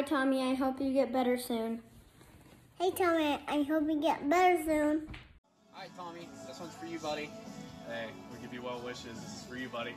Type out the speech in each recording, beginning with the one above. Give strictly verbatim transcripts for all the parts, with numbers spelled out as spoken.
Hi, Tommy. I hope you get better soon. Hey, Tommy. I hope you get better soon. Hi, Tommy. This one's for you, buddy. Hey, we give you well wishes. This is for you, buddy.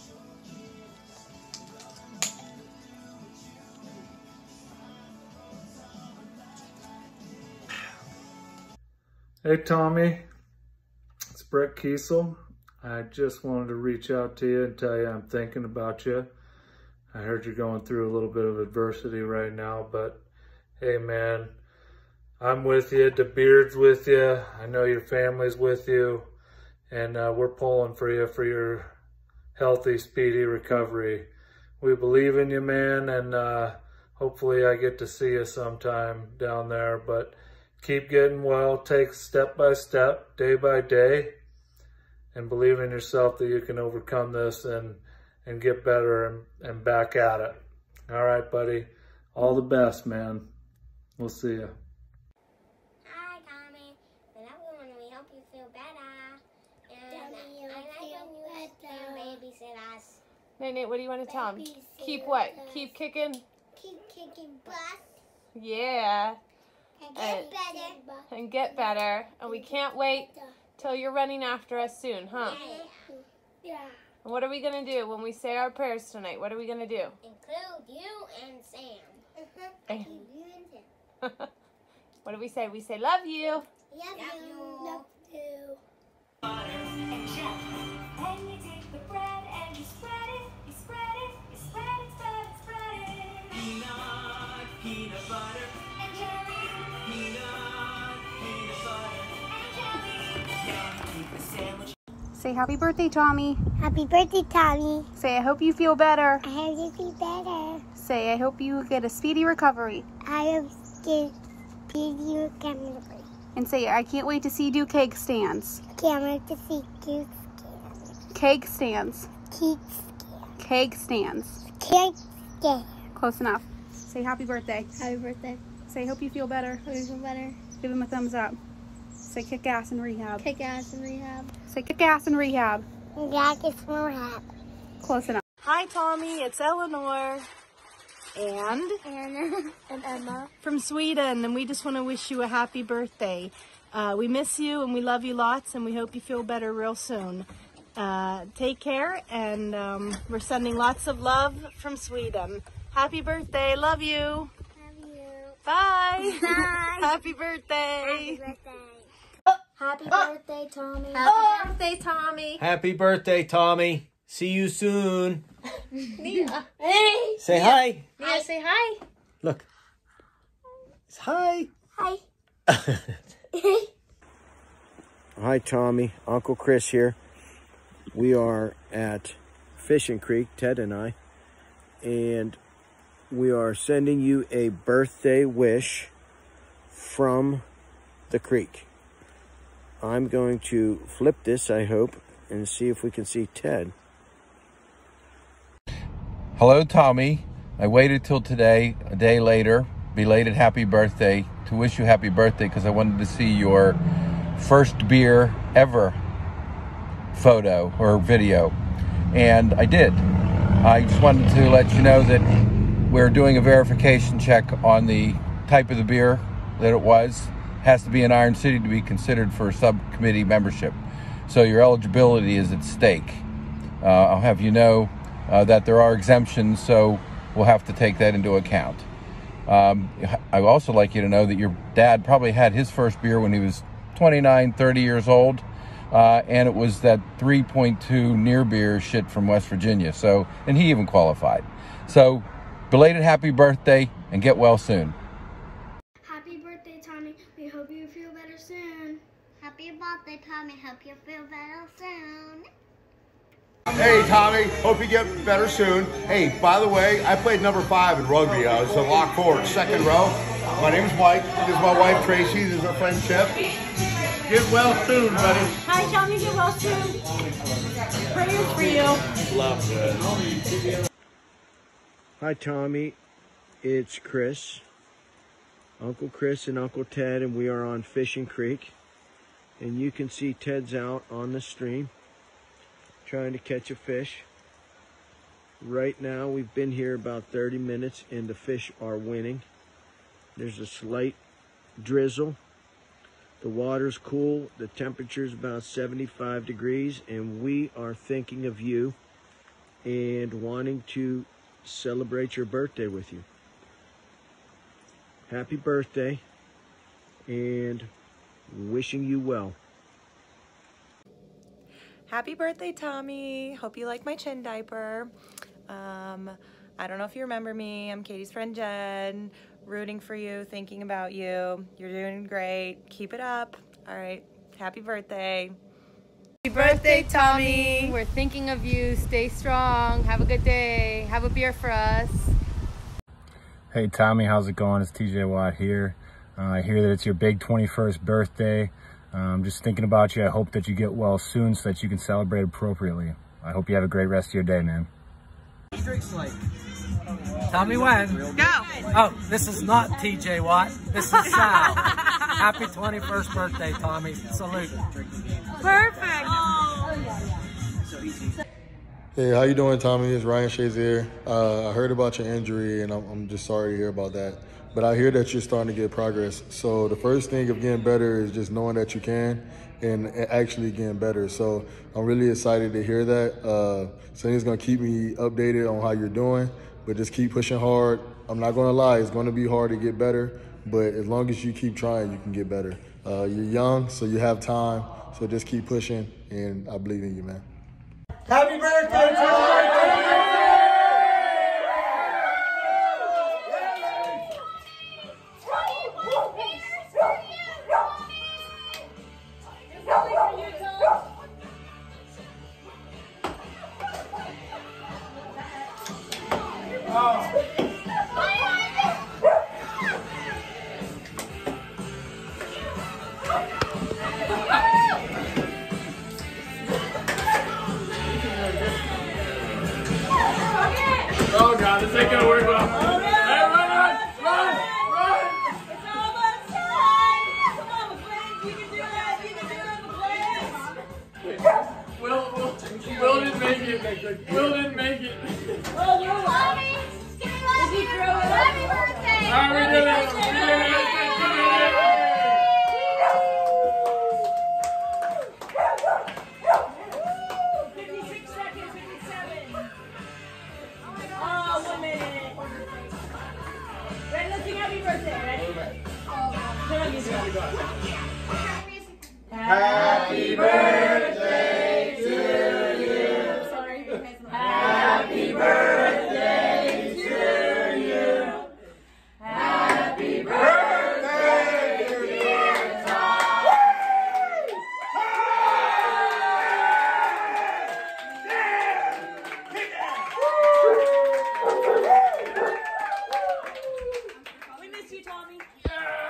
Hey Tommy, it's Brett Kiesel. I just wanted to reach out to you and tell you I'm thinking about you. I heard you're going through a little bit of adversity right now, but hey man, I'm with you. The beard's with you. I know your family's with you, and uh, we're pulling for you for your healthy, speedy recovery. We believe in you, man, and uh, hopefully I get to see you sometime down there, but keep getting well, take step by step, day by day, and believe in yourself that you can overcome this and, and get better and, and back at it. All right, buddy. All the best, man. We'll see you. Hi, Tommy. And everyone, we hope you feel better. And I like when you can babysit us. Nate, Nate, what do you want to tell him? Keep what? Keep kicking? Keep kicking butt. Yeah. And get better. And get better. And we can't wait till you're running after us soon, huh? Yeah. And what are we going to do when we say our prayers tonight? What are we going to do? Include you and Sam. And you and Sam. what do we say? We say, love you. Love you. Love you. And jam. And you take the bread and you spread it, you spread it, you spread it, spread it, spread it. Peanut, peanut butter. And jelly. Peanut, peanut butter. And jelly. Yeah, keep the sandwich. Say happy birthday, Tommy. Happy birthday, Tommy. Say I hope you feel better. I hope you feel better. Say I hope you get a speedy recovery. I hope you get you recovery. And say I can't wait to see you do cake stands. Can't wait to see you. Cake stands. Cake Cake stands. Cake stand. Close enough. Say happy birthday. Happy birthday. Say hope you feel better. Hope you feel better. Give him a thumbs up. Say kick ass in rehab. Kick ass in rehab. Say kick ass in rehab. Yeah, it's more rehab. Close enough. Hi, Tommy. It's Eleanor. And Anna and Emma. from Sweden, and we just want to wish you a happy birthday. Uh, we miss you and we love you lots, and we hope you feel better real soon. Uh, take care, and um, we're sending lots of love from Sweden. Happy birthday. Love you. Love you. Bye. Bye. Happy birthday. Happy birthday. Happy birthday, Tommy. Happy birthday, Tommy. Happy birthday, Tommy. See you soon. Nia. Hey. Say hi. Nia, say hi. Look. It's hi. Hi. Hi, Tommy. Uncle Chris here. We are at Fishing Creek, Ted and I, and we are sending you a birthday wish from the creek. I'm going to flip this, I hope, and see if we can see Ted. Hello, Tommy. I waited till today, a day later, belated happy birthday, to wish you happy birthday because I wanted to see your first beer ever photo or video, and I did. I just wanted to let you know that we're doing a verification check on the type of the beer that it was. It has to be in Iron City to be considered for subcommittee membership, so your eligibility is at stake. Uh, I'll have you know uh, that there are exemptions, so we'll have to take that into account. Um, I'd also like you to know that your dad probably had his first beer when he was twenty-nine, thirty years old, uh, and it was that three point two near beer shit from West Virginia. So, and he even qualified. So, belated happy birthday, and get well soon. Happy birthday, Tommy. We hope you feel better soon. Happy birthday, Tommy. Hope you feel better soon. Hey, Tommy. Hope you get better soon. Hey, by the way, I played number five in rugby. I was a lock forward, second row. My name's Mike. This is my wife, Tracy. This is our friend, Chip. Get well soon, buddy. Hi, Tommy. Get well soon. Prayers for you. Love it. Hi, Tommy. It's Chris. Uncle Chris and Uncle Ted, and we are on Fishing Creek. And you can see Ted's out on the stream trying to catch a fish. Right now, we've been here about thirty minutes and the fish are winning. There's a slight drizzle. The water's cool. The temperature's about seventy-five degrees, and we are thinking of you and wanting to celebrate your birthday with you. Happy birthday, and wishing you well. Happy birthday, Tommy. Hope you like my chin diaper. Um, I don't know if you remember me. I'm Katie's friend Jen, rooting for you, thinking about you. You're doing great. Keep it up. All right. Happy birthday. Happy birthday, Tommy. We're thinking of you. Stay strong. Have a good day. Have a beer for us. Hey, Tommy. How's it going? It's T J Watt here. Uh, I hear that it's your big twenty-first birthday. Um, just thinking about you. I hope that you get well soon so that you can celebrate appropriately. I hope you have a great rest of your day, man. Tommy when? Go. Oh, this is not T J Watt. This is Sal. Happy twenty-first birthday, Tommy. Salute. Perfect. Hey, how you doing, Tommy? It's Ryan Shazier. Uh, I heard about your injury, and I'm, I'm just sorry to hear about that. But I hear that you're starting to get progress. So the first thing of getting better is just knowing that you can and actually getting better. So I'm really excited to hear that. Uh, Sunny's going to keep me updated on how you're doing, but just keep pushing hard. I'm not going to lie, it's going to be hard to get better, but as long as you keep trying, you can get better. Uh, you're young, so you have time, so just keep pushing, and I believe in you, man. Happy birthday, Tommy! Oh God, this ain't gonna work well. Hey, run, run, run, run! It's almost time! Come on, McLean, you can do that! You can do it, McLean! Will, Will, Will didn't make it. Will didn't make it. Oh, you love me? Did he throw it? Happy birthday! All right, we did it. We did it. fifty-six seconds, fifty-seven. Oh, one minute. Ready, let's sing happy birthday. Ready? Turn on music. Happy birthday to you. Sorry. Happy birthday to you. Happy birthday, dear Tom. We miss you, Tommy.